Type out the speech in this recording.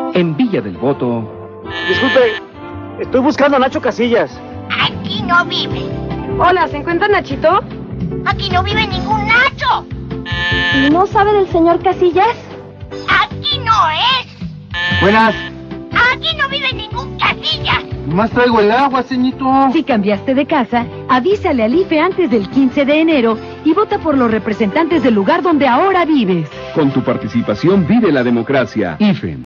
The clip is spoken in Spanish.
En Villa del Voto. Disculpe, estoy buscando a Nacho Casillas. Aquí no vive. Hola, ¿se encuentra Nachito? Aquí no vive ningún Nacho. ¿No sabe del señor Casillas? Aquí no es. Buenas. Aquí no vive ningún Casillas. Nomás traigo el agua, ceñito. Si cambiaste de casa, avísale al IFE antes del 15 de enero y vota por los representantes del lugar donde ahora vives. Con tu participación vive la democracia. IFE.